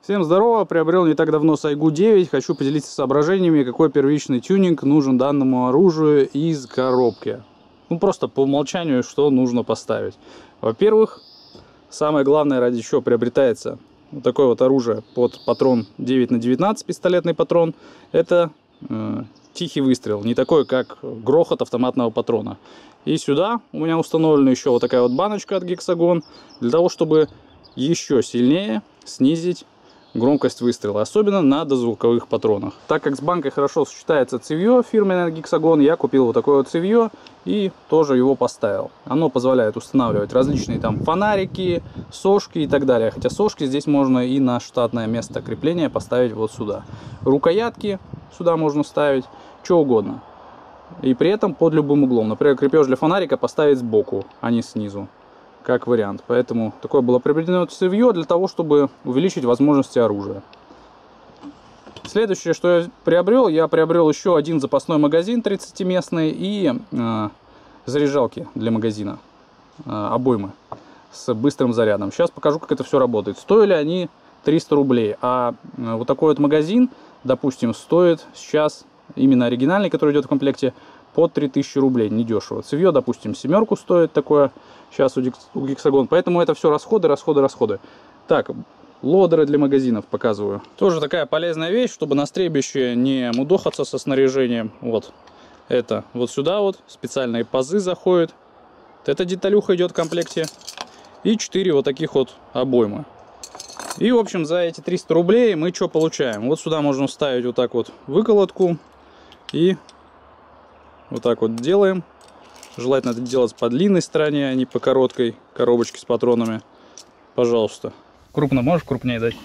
Всем здорово, приобрел не так давно Сайгу 9, хочу поделиться соображениями, какой первичный тюнинг нужен данному оружию из коробки. Ну просто по умолчанию, что нужно поставить. Во-первых, самое главное, ради чего приобретается вот такое вот оружие под патрон 9х19, пистолетный патрон, это тихий выстрел, не такой, как грохот автоматного патрона. И сюда у меня установлена еще вот такая вот баночка от Гексагон, для того, чтобы еще сильнее снизить громкость выстрела, особенно на дозвуковых патронах. Так как с банкой хорошо сочетается цевье фирменное Гексагон, я купил вот такое вот цевье и тоже его поставил. Оно позволяет устанавливать различные там фонарики, сошки и так далее. Хотя сошки здесь можно и на штатное место крепления поставить вот сюда. Рукоятки сюда можно ставить, что угодно. И при этом под любым углом. Например, крепеж для фонарика поставить сбоку, а не снизу, как вариант. Поэтому такое было приобретено цевье для того, чтобы увеличить возможности оружия. Следующее, что я приобрел еще один запасной магазин 30-местный и заряжалки для магазина, обоймы с быстрым зарядом. Сейчас покажу, как это все работает. Стоили они 300 рублей, а вот такой вот магазин, допустим, стоит сейчас, именно оригинальный, который идет в комплекте, под 3000 рублей, недешево. Цевье, допустим, 7 стоит такое сейчас у Гексагон, поэтому это все расходы. Так, лодеры для магазинов показываю. Тоже такая полезная вещь, чтобы на стрельбище не мудохаться со снаряжением. Вот это вот сюда вот специальные пазы заходят. Эта деталюха идет в комплекте. И 4 вот таких вот обоймы. И, в общем, за эти 300 рублей мы что получаем? Вот сюда можно вставить вот так вот выколотку. И вот так вот делаем. Желательно это делать по длинной стороне, а не по короткой коробочке с патронами. Пожалуйста. Крупно можешь крупнее дать?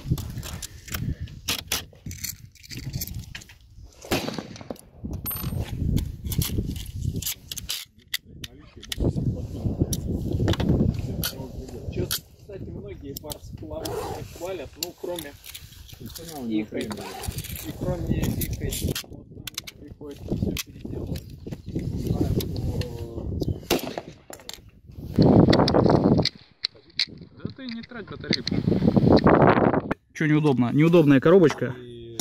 Кстати, многие барсплавы хвалят, ну кроме ихой. И кроме ихой приходится все переделывать. Да ты не трать батарейку. Что неудобно? Неудобная коробочка.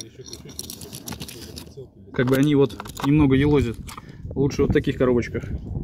Как бы они вот немного елозят. Лучше вот в таких коробочках.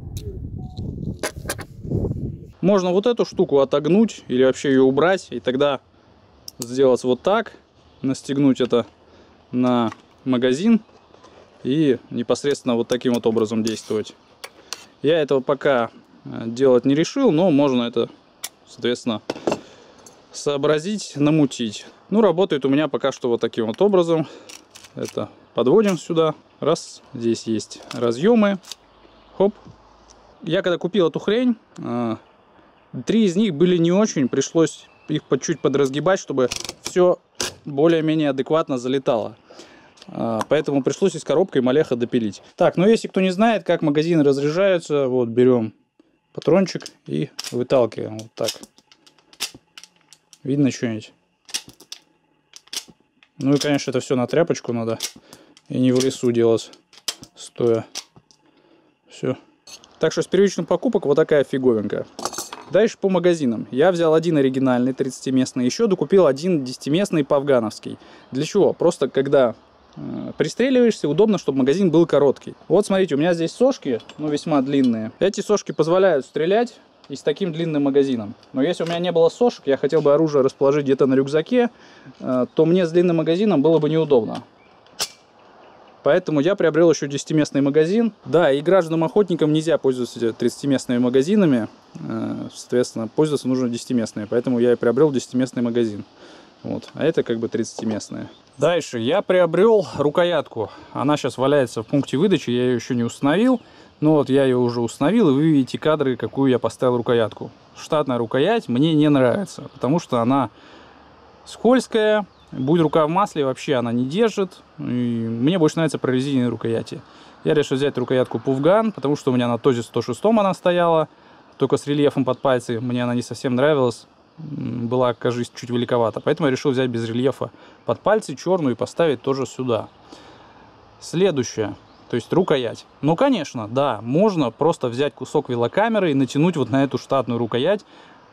Можно вот эту штуку отогнуть или вообще ее убрать. И тогда сделать вот так. Настегнуть это на магазин. И непосредственно вот таким вот образом действовать. Я этого пока делать не решил, но можно это, соответственно, сообразить, намутить. Ну, работает у меня пока что вот таким вот образом. Это подводим сюда. Раз. Здесь есть разъемы. Хоп. Я когда купил эту хрень, 3 из них были не очень. Пришлось их чуть подразгибать, чтобы все более-менее адекватно залетало. Поэтому пришлось из коробкой малеха допилить. Так, ну если кто не знает, как магазины разряжаются, вот берем патрончик и выталкиваем вот так. Видно что-нибудь? Ну и, конечно, это все на тряпочку надо. И не в лесу делать стоя. Все. Так что с первичных покупок вот такая фиговинка. Дальше по магазинам. Я взял один оригинальный 30-местный. Еще докупил один 10-местный павгановский. Для чего? Просто когда пристреливаешься, удобно, чтобы магазин был короткий. Вот смотрите, у меня здесь сошки, ну весьма длинные. Эти сошки позволяют стрелять и с таким длинным магазином. Но если у меня не было сошек, я хотел бы оружие расположить где-то на рюкзаке, то мне с длинным магазином было бы неудобно. Поэтому я приобрел еще 10-местный магазин. Да, и гражданам-охотникам нельзя пользоваться 30-местными магазинами. Соответственно, пользоваться нужно 10-местными. Поэтому я и приобрел 10-местный магазин. Вот. А это как бы 30-местная. Дальше я приобрел рукоятку. Она сейчас валяется в пункте выдачи. Я ее еще не установил. Но вот я ее уже установил. И вы видите кадры, какую я поставил рукоятку. Штатная рукоять мне не нравится. Потому что она скользкая. Будет рука в масле, вообще она не держит. И мне больше нравятся прорезиненные рукояти. Я решил взять рукоятку Puffgun. Потому что у меня на ТОЗе 106 она стояла. Только с рельефом под пальцы. Мне она не совсем нравилась. Была, кажется, чуть великовата. Поэтому я решил взять без рельефа под пальцы черную и поставить тоже сюда. Следующее. То есть рукоять. Ну, конечно, да, можно просто взять кусок велокамеры и натянуть вот на эту штатную рукоять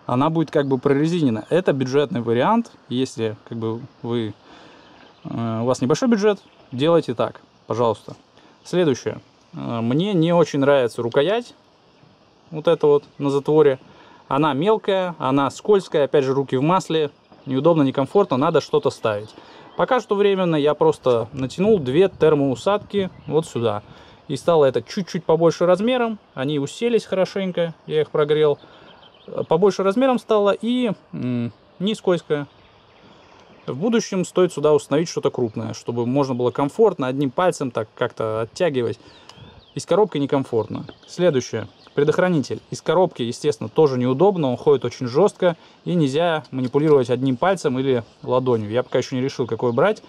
она будет как бы прорезинена. Это бюджетный вариант. Если как бы у вас небольшой бюджет, делайте так, пожалуйста. Следующее. Мне не очень нравится рукоять. Вот это вот на затворе. Она мелкая, она скользкая. Опять же, руки в масле. Неудобно, некомфортно. Надо что-то ставить. Пока что временно я просто натянул 2 термоусадки вот сюда. И стало это чуть-чуть побольше размером. Они уселись хорошенько. Я их прогрел. Побольше размером стало и не скользкое. В будущем стоит сюда установить что-то крупное, чтобы можно было комфортно одним пальцем так как-то оттягивать. Из коробки некомфортно. Следующее. Предохранитель. Из коробки, естественно, тоже неудобно. Он ходит очень жестко. И нельзя манипулировать одним пальцем или ладонью. Я пока еще не решил, какой брать.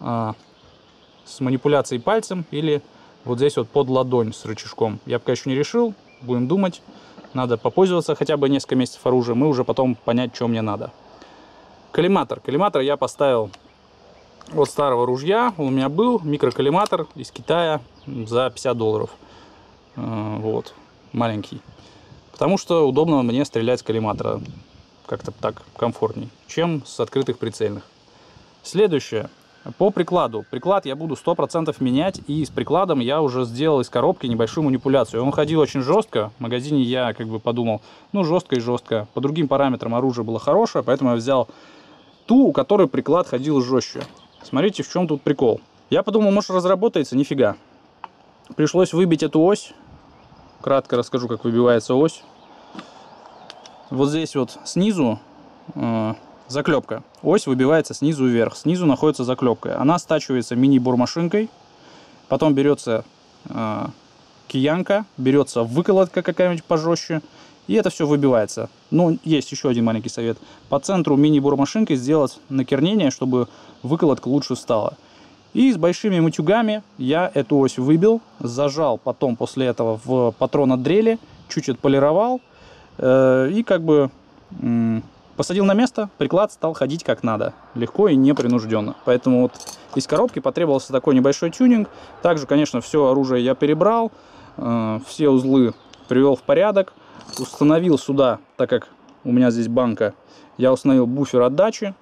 С манипуляцией пальцем или вот здесь вот под ладонь с рычажком. Я пока еще не решил. Будем думать. Надо попользоваться хотя бы несколько месяцев оружием. И уже потом понять, что мне надо. Коллиматор. Коллиматор я поставил от старого ружья. Он у меня был. Микроколлиматор из Китая за $50. Вот. Маленький. Потому что удобно мне стрелять с коллиматора. Как-то так комфортней, чем с открытых прицельных. Следующее. По прикладу. Приклад я буду 100% менять. И с прикладом я уже сделал из коробки небольшую манипуляцию. Он ходил очень жестко. В магазине я как бы подумал, ну жестко и жестко. По другим параметрам оружие было хорошее. Поэтому я взял ту, у которой приклад ходил жестче. Смотрите, в чем тут прикол. Я подумал, может разработается, нифига. Пришлось выбить эту ось. Кратко расскажу, как выбивается ось. Вот здесь вот снизу заклепка. Ось выбивается снизу вверх. Снизу находится заклепка. Она стачивается мини-бормашинкой. Потом берется киянка, берется выколотка какая-нибудь пожестче. И это все выбивается. Ну, есть еще один маленький совет. По центру мини-бормашинкой сделать накернение, чтобы выколотка лучше стала. И с большими матюгами я эту ось выбил, зажал потом после этого в патронодрели, чуть отполировал и как бы посадил на место, приклад стал ходить как надо, легко и непринужденно. Поэтому вот из коробки потребовался такой небольшой тюнинг. Также, конечно, все оружие я перебрал, все узлы привел в порядок, установил сюда, так как у меня здесь банка, я установил буфер отдачи.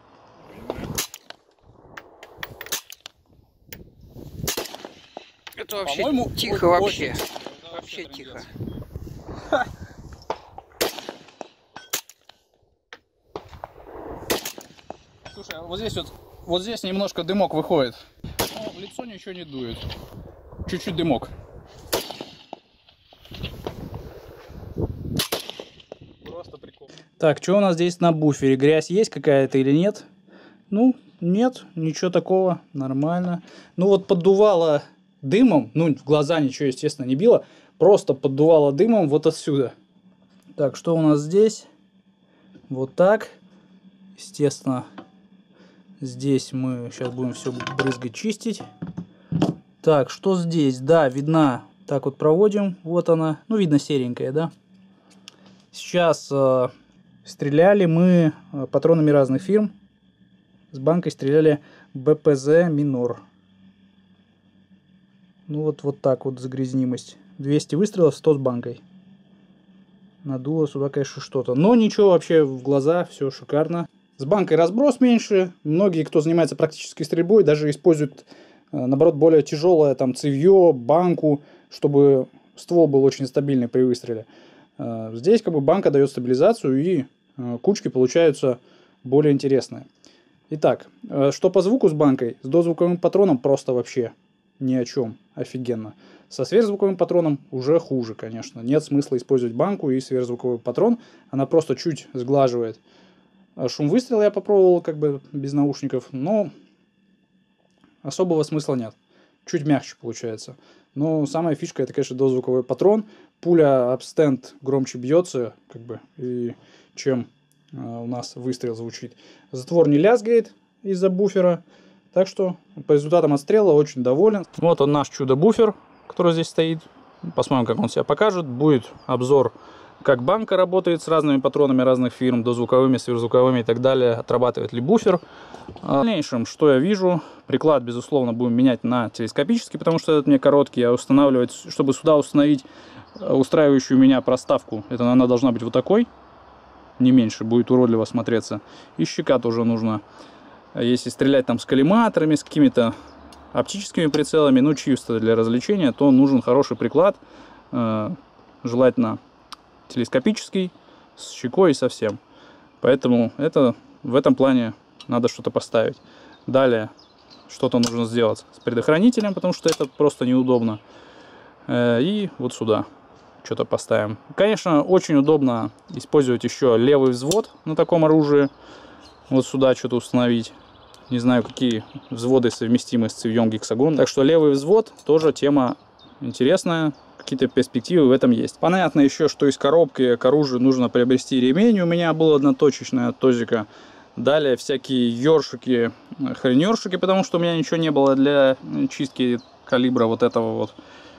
Это вообще тихо, вообще. Вообще тихо. Слушай, а вот здесь немножко дымок выходит. Но в лицо ничего не дует. Чуть-чуть дымок. Просто прикол. Так, что у нас здесь на буфере? Грязь есть какая-то или нет? Ну, нет, ничего такого, нормально. Ну вот поддувало дымом, ну в глаза ничего, естественно, не било, просто поддувало дымом вот отсюда. Так, что у нас здесь? Вот так. Естественно, здесь мы сейчас будем все брызгать, чистить. Так, что здесь? Да, видна, так вот проводим, вот она, ну видно серенькая, да. Сейчас стреляли мы патронами разных фирм. С банкой стреляли БПЗ Минор. Ну вот так вот загрязнимость. 200 выстрелов, 100 с банкой. Надуло сюда, конечно, что-то. Но ничего, вообще в глаза, все шикарно. С банкой разброс меньше. Многие, кто занимается практической стрельбой, даже используют, наоборот, более тяжелое там цевье, банку, чтобы ствол был очень стабильный при выстреле. Здесь как бы банка дает стабилизацию, и кучки получаются более интересные. Итак, что по звуку с банкой? С дозвуковым патроном просто вообще ни о чем. Офигенно. Со сверхзвуковым патроном уже хуже, конечно. Нет смысла использовать банку и сверхзвуковой патрон. Она просто чуть сглаживает. Шум выстрела я попробовал как бы без наушников, но особого смысла нет. Чуть мягче получается. Но самая фишка — это, конечно, дозвуковой патрон. Пуля об стенд громче бьется, как бы, и чем у нас выстрел звучит. Затвор не лязгает из-за буфера. Так что по результатам отстрела очень доволен. Вот он, наш чудо-буфер, который здесь стоит. Посмотрим, как он себя покажет. Будет обзор, как банка работает с разными патронами разных фирм, дозвуковыми, сверхзвуковыми и так далее. Отрабатывает ли буфер. В дальнейшем, что я вижу, приклад, безусловно, будем менять на телескопический, потому что этот мне короткий. А устанавливать, чтобы сюда установить устраивающую меня проставку, это она должна быть вот такой. не меньше, будет уродливо смотреться. И щека тоже нужна. Если стрелять там с коллиматорами, с какими-то оптическими прицелами, ну чисто для развлечения, то нужен хороший приклад, желательно телескопический, с щекой и совсем. Поэтому в этом плане надо что-то поставить. Далее что-то нужно сделать с предохранителем, потому что это просто неудобно. И вот сюда что-то поставим. Конечно, очень удобно использовать еще левый взвод на таком оружии. Вот сюда что-то установить. Не знаю, какие взводы совместимы с цевьем гексагон. Так что левый взвод тоже тема интересная. Какие-то перспективы в этом есть. Понятно еще, что из коробки к оружию нужно приобрести ремень. У меня был одноточечный от Тозика. Далее всякие ёршики, хренёршики, потому что у меня ничего не было для чистки калибра вот этого вот.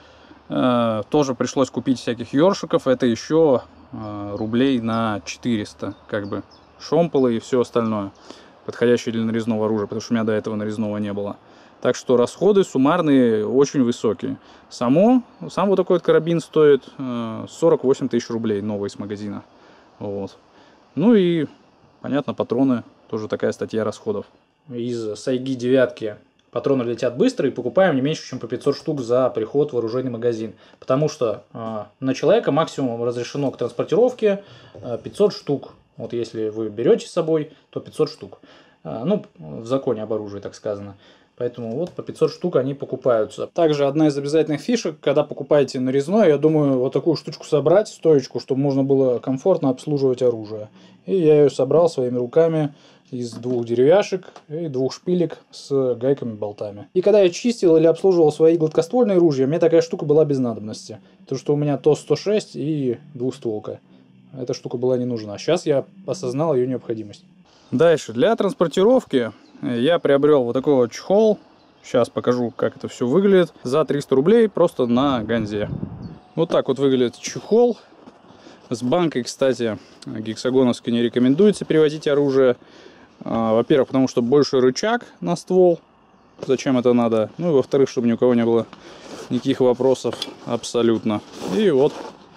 Тоже пришлось купить всяких ёршиков. Это еще рублей на 400, как бы. Шомполы и все остальное, подходящее для нарезного оружия, потому что у меня до этого нарезного не было. Так что расходы суммарные очень высокие. Сам вот такой вот карабин стоит 48 тысяч рублей, новый из магазина. Вот. Ну и, понятно, патроны, тоже такая статья расходов. Из Сайги 9 патроны летят быстро и покупаем не меньше, чем по 500 штук за приход в вооруженный магазин. Потому что на человека максимум разрешено к транспортировке 500 штук. Вот если вы берете с собой, то 500 штук. Ну, в законе об оружии так сказано. Поэтому вот по 500 штук они покупаются. Также одна из обязательных фишек, когда покупаете нарезное, я думаю, вот такую штучку собрать, стоечку, чтобы можно было комфортно обслуживать оружие. И я ее собрал своими руками из 2 деревяшек и 2 шпилек с гайками-болтами. И когда я чистил или обслуживал свои гладкоствольные ружья, мне такая штука была без надобности. Потому что у меня ТОС-106 и двухстволка. Эта штука была не нужна. Сейчас я осознал ее необходимость. Дальше. Для транспортировки я приобрел вот такой вот чехол. Сейчас покажу, как это все выглядит. За 300 рублей просто на Ганзе. Вот так вот выглядит чехол. С банкой, кстати, гексагоновской не рекомендуется перевозить оружие. Во-первых, потому что больше рычаг на ствол. Зачем это надо? Ну и во-вторых, чтобы ни у кого не было никаких вопросов абсолютно. И вот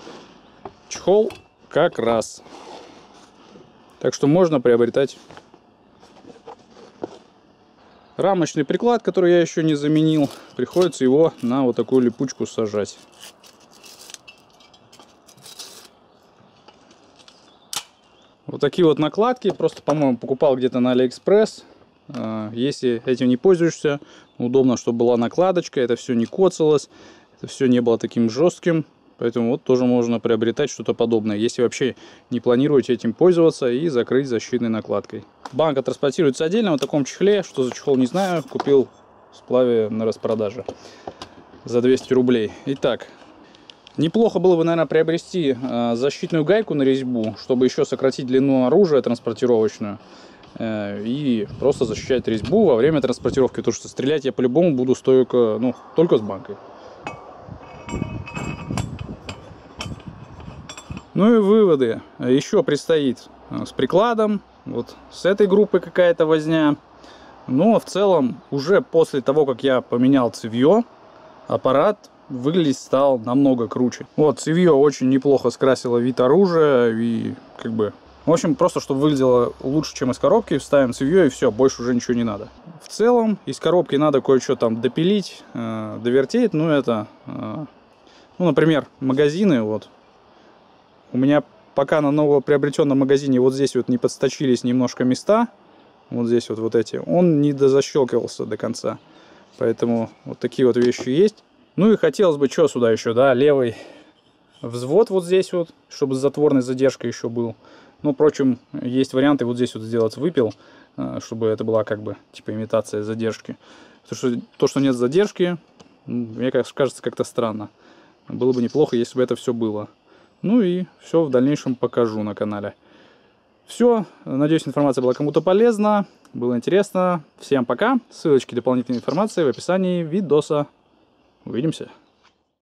чехол как раз. Так что можно приобретать. Рамочный приклад, который я еще не заменил, приходится его на вот такую липучку сажать. Вот такие вот накладки. Просто, по-моему, покупал где-то на Алиэкспресс. Если этим не пользуешься, удобно, чтобы была накладочка. Это все не коцалось. Это все не было таким жестким. Поэтому вот тоже можно приобретать что-то подобное, если вообще не планируете этим пользоваться, и закрыть защитной накладкой. Банка транспортируется отдельно в таком чехле. Что за чехол, не знаю. Купил в сплаве на распродаже за 200 рублей. Итак, неплохо было бы, наверное, приобрести защитную гайку на резьбу, чтобы еще сократить длину оружия транспортировочную. И просто защищать резьбу во время транспортировки. Потому что стрелять я по-любому буду только с банкой. Ну и выводы. Еще предстоит с прикладом. Вот с этой группы какая-то возня. Но в целом уже после того, как я поменял цевье, аппарат выглядеть стал намного круче. Вот цевье очень неплохо скрасило вид оружия. И как бы... В общем, просто чтобы выглядело лучше, чем из коробки, вставим цевье и все, больше уже ничего не надо. В целом из коробки надо кое-что там допилить, довертеть. Ну это... Ну, например, магазины вот. У меня пока на новоприобретенном магазине вот здесь вот не подсточились немножко места. Вот здесь вот эти. Он не дозащелкивался до конца. Поэтому вот такие вот вещи есть. Ну и хотелось бы, что сюда еще, да, левый взвод вот здесь вот, чтобы с затворной задержкой еще был. Ну, впрочем, есть варианты вот здесь вот сделать выпил, чтобы это была как бы типа имитация задержки. Потому что то, что нет задержки, мне кажется как-то странно. Было бы неплохо, если бы это все было. Ну и все в дальнейшем покажу на канале. Все, надеюсь, информация была кому-то полезна, было интересно. Всем пока, ссылочки дополнительной информации в описании видоса. Увидимся.